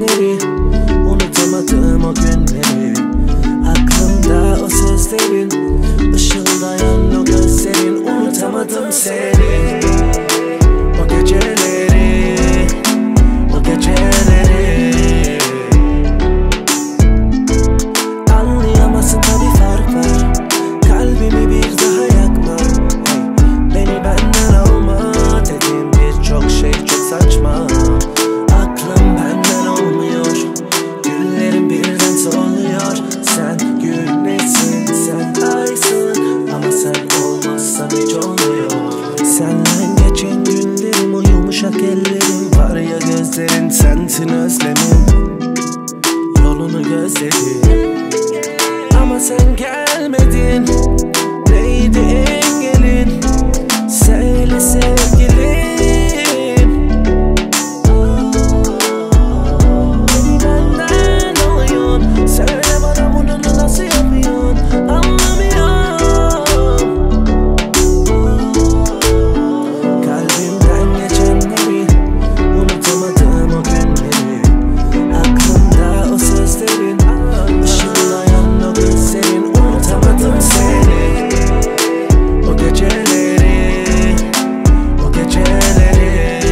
geçenleri, unutamadığım o günleri. Aklımda o sözlerin, ışıldayan o gözlerin. Unutamadım seni, o geceleri, o geceleri. Anlayamazsın tabi fark var, kalbimi bir daha yakma. Beni benden alma dediğim birçok şey çok saçma. Aklım benden olmuyor, güllerim birden soluyor. Sen güneşsin, sen aysın, ama sen olmazsan hiç olmuyor. Senden geçen günlerim, o yumuşak ellerim, var ya gözlerin, sensin özlemim. Yolunu gözledim ama sen gelmedin. Neydi engelin? Söyle sevgilim. Beni benden alıyorsun, söyle bana bunu nasıl yapıyorsun? Anlamıyorum. Kalbimden geçenleri, unutamadığım o günleri. Aklımda o sözlerin, ışıldayan o gözlerin. Unutamadım seni, o geceleri, o geceleri.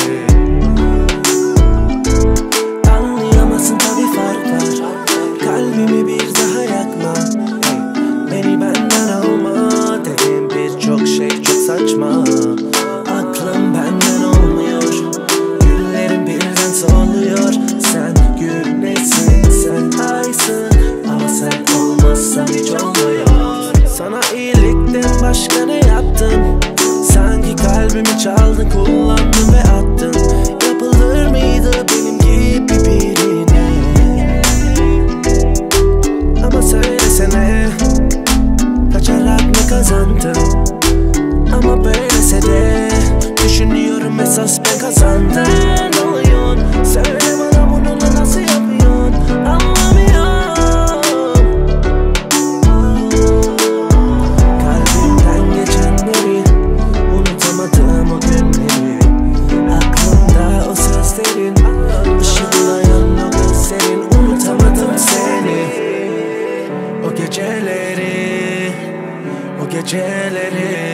Anlayamazsın tabi fark var, kalbimi bir daha yakma. Beni benden alma dediğim birçok şey çok saçma. Aklım benden olmuyor, güllerim birden soluyor. Sen güneşsin, sen aysın, ama sen olmazsan hiç olmuyor. Sana iyilikten başka ne yaptım? Sanki kalbimi çaldın, kullandın ve attın. Yapılır mıydı benim gibi birine? Ama söylesene, kaçarak ne kazandın? Ama böylese de düşünüyorum, esas ben kazandım. Oluyorsun, söyle bana bunu nasıl yapıyorsun? Anlamıyorum. Kalbimden geçenleri, unutamadığım o günleri. Aklımda o sözlerin, ışıldayan o gözlerin. Unutamadım seni, o geceleri, o geceleri.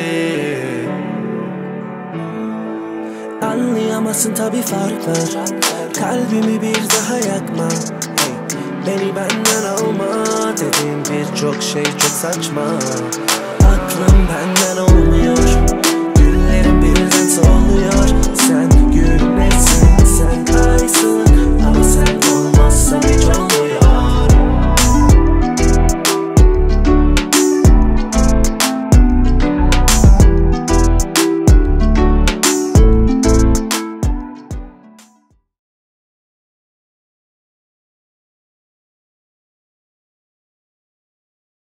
Anlayamazsın tabi fark var, kalbimi bir daha yakma. Beni benden alma dediğim birçok şey çok saçma.